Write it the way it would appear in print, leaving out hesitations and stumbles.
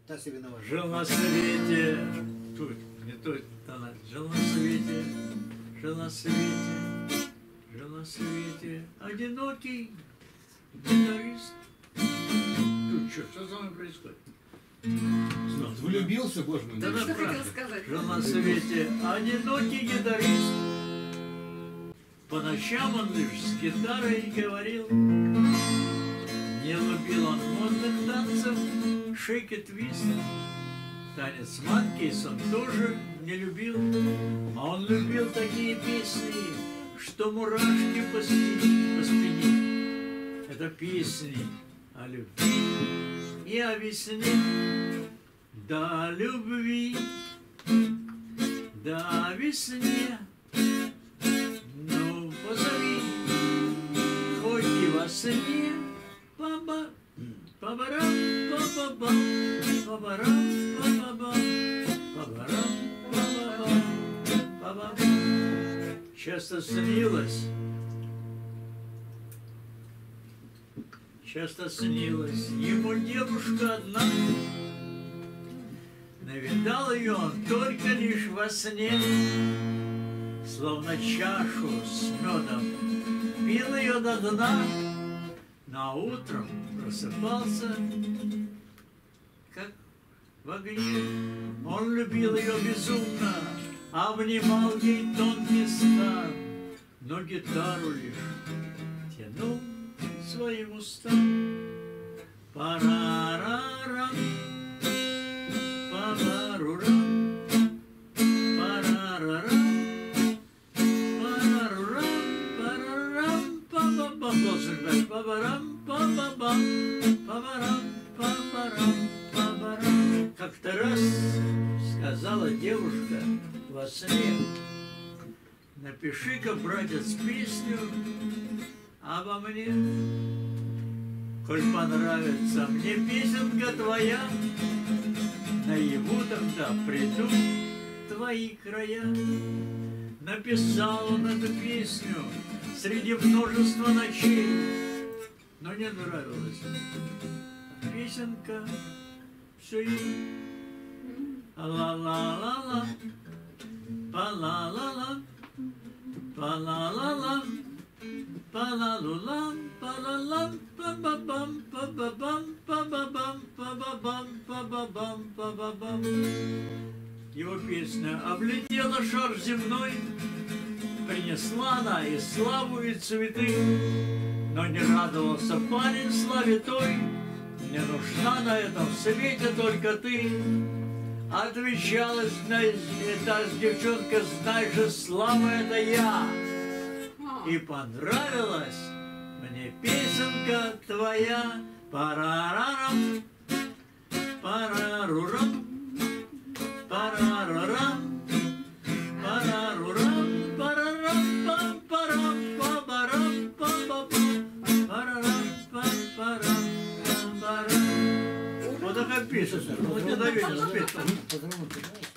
Тася виновата. Жил на свете, тут, не тут, она, жил на свете, жил на свете, жил на свете, одинокий гитарист. Тут что со мной происходит? Влюбился, боже мой. Да, Что да, хотел правда. сказать? Жил на свете одинокий гитарист. По ночам он лишь с гитарой говорил. Не любил он модных танцев, шейк-твист. Танец манкейс он тоже не любил. А он любил такие песни, что мурашки по спине. Это песни о любви и о весне. Да, любви, да, о весне. Ну, позови, хоть и во сне. Паба, пабарам, пабабам, пабарам, пабабам, пабарам, пабабам, пабабам. Часто снилось ему девушка одна. Навидал ее он только лишь во сне. Словно чашу с медом пил ее до дна. Но утром просыпался, как в огне. Он любил ее безумно, обнимал ей тонкий стан, но гитару лишь тянул своим устам. Парарарам, парарурам, парарарам, парарурам, парарам, пабабам. Должен быть пабарам, пабабам, пабарам, пабарам, пабарам. Как-то раз сказала девушка во сне: напиши-ка, братец, песню обо мне. Коль понравится мне песенка твоя, наяву тогда приду в твои края. Написал он эту песню среди множества ночей, но не нравилась песенка все ей. Ла-ла-ла-ла, па-ла-ла-ла, па-ла-ла-ла, па-ла-лу-лам, па-ла-лам, па-ба-бам, па-ба-бам, па-ба-бам, па-ба-бам, па-ба-бам, па-ба-бам. Его песня облетела шар земной, принесла она и славу, и цветы. Но не радовался парень славе той: мне нужна на этом свете только ты. Отвечала эта девчонка: знай же, слава, это я. И понравилась мне песенка твоя. Парарарам, парарурам, парарарам, парарурам, парарам, пам, парам, пабарам, пабабам, парарам, пам, парам, пам, парам. Вот такая песня. Вот не доверилась песня.